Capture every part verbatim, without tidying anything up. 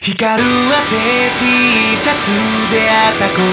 光る汗 T シャツであった恋、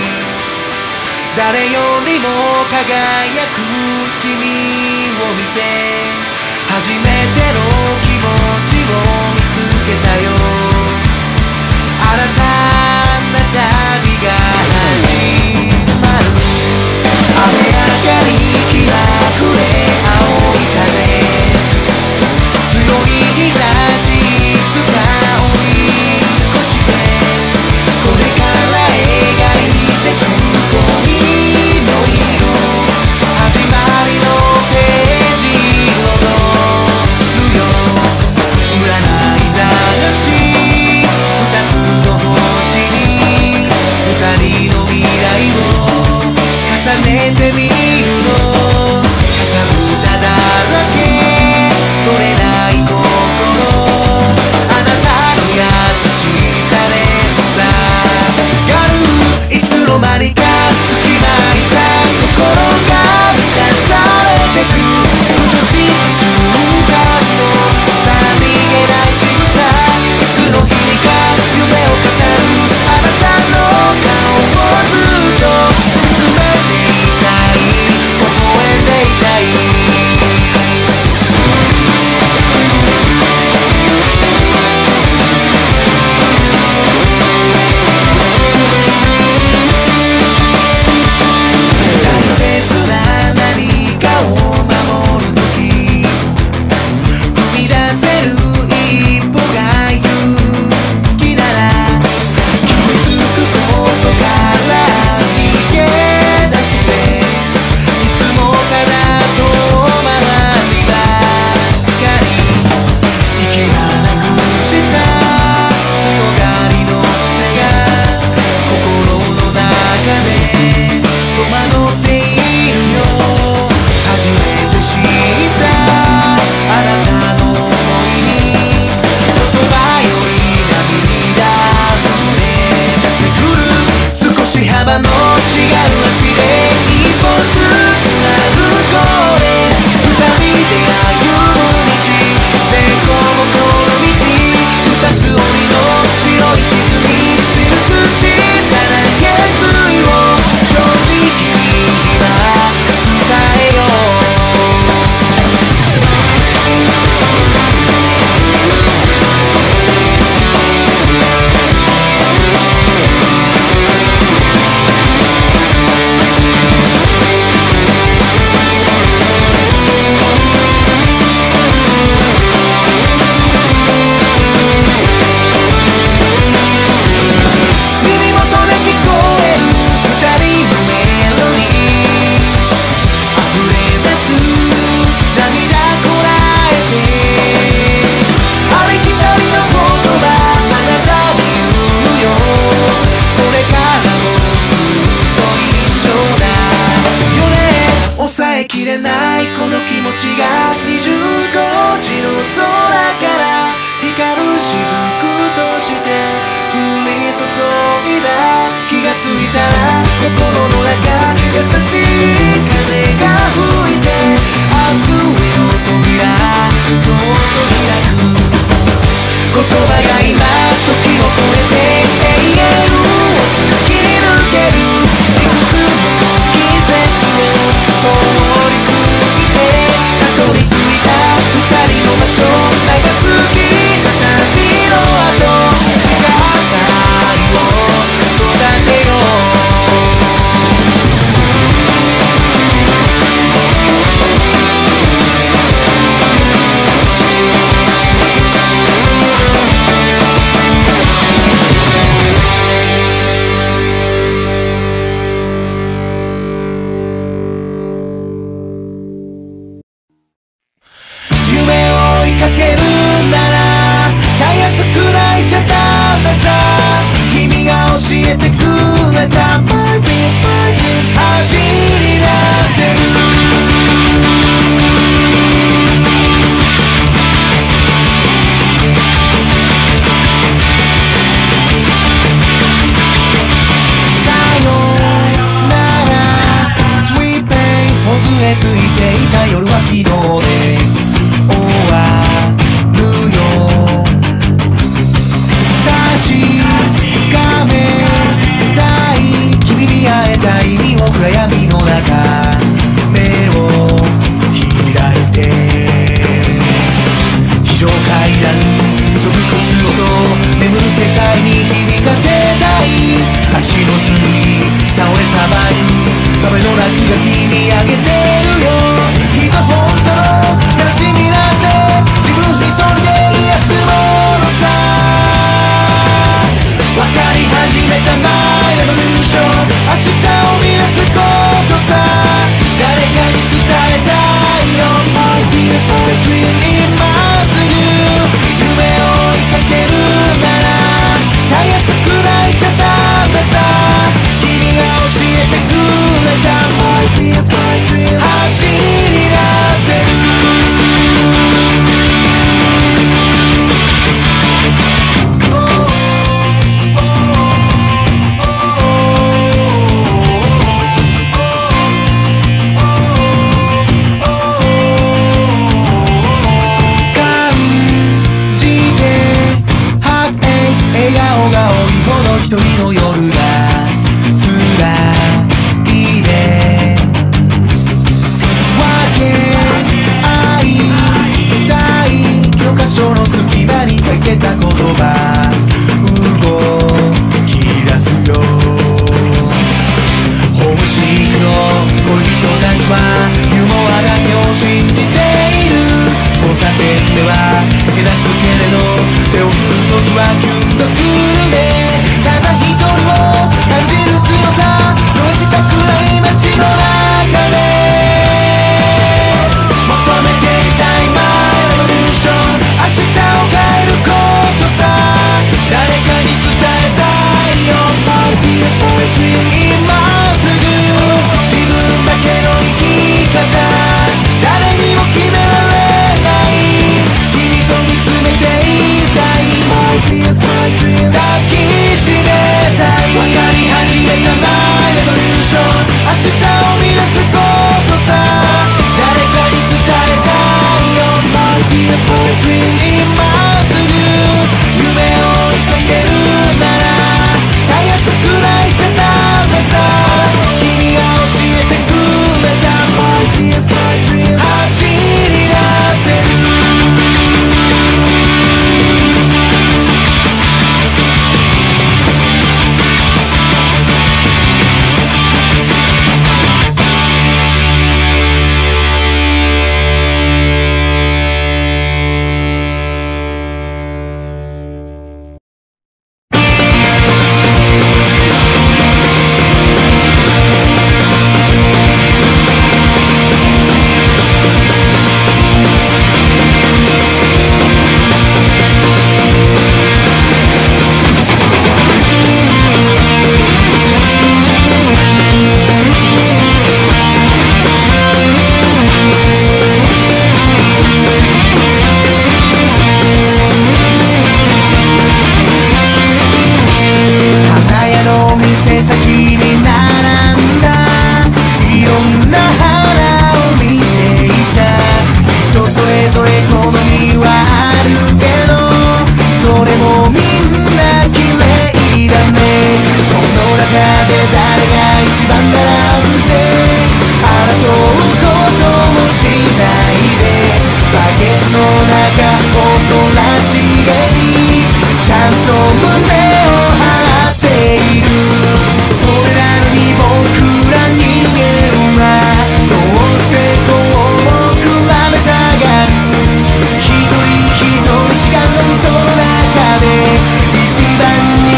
誰よりも輝く君を見て初めての気持ちを見つけたよ。新たな旅が始まる。雨上がり日が暮れ青い風、強い日差しいつか追い越して、これから描いてく恋の色、始まりのページ踊るよ。占い探し二つの星に二人の未来を重ねてみるの。かさぶただらけ取れない心、あなたの優しさで塞がる。いつの間にか隙間いた心が満たされてく。ふとした瞬間のさりげない仕草、いつの日にか夢を語るあなたの顔をずっと見つめていたい、微笑んでいたい。幅の違う足で一歩ずつ歩こうね。二人で歩む道、でこぼこの道、二つ折りの白い地図に記す小さな決意を正直に今伝えよう。抑えきれないこの気持ちがにじゅうごじの空から光る雫として降り注いだ。気がついたら心の中優しい風が吹いて明日への扉そっと開く。言葉が今時を超えて永遠を突き抜ける。いくつもの季節を通り過ぎてたどり着いた二人の場所、長すぎた旅の後、誓った愛を育てよう。 一人の夜が辛いね。分け合いたい教科書の隙間に書いてた言葉動き出すよ。ホームシックの恋人たちはユーモアだけを信じている。交差点では駆け出すけれど手を振る時はキュンとくるね。ただ一人を感じる強さ逃したくない街の中で求めていたい My Revolution 明日を変えることさ。誰かに伝えたいよ My tears for a dream 今すぐ自分だけの生き方誰にも決められない君と見つめていたい My fears, my dreams 抱きしめたい。分かり始めた My Revolution 明日を生み出すことさ。誰かに伝えたいよ My tears for a dream 今すぐ夢を追いかけるならたやすく泣いちゃダメさ。君が教えてくれた My fears, my dreams 走り出せる。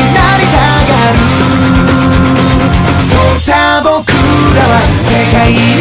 僕らは世界